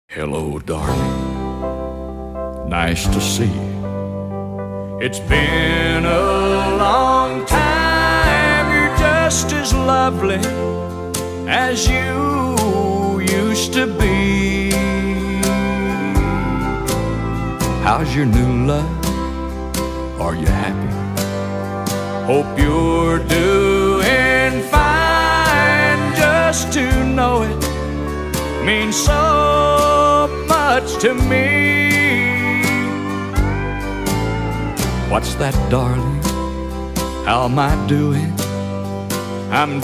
Hello, darling. Nice to see you. It's been a long time. You're just as lovely as you used to be. How's your new love? Are you happy? Hope you're doing fine. Just to know it means so much to me. What's that, darling? How am I doing? I'm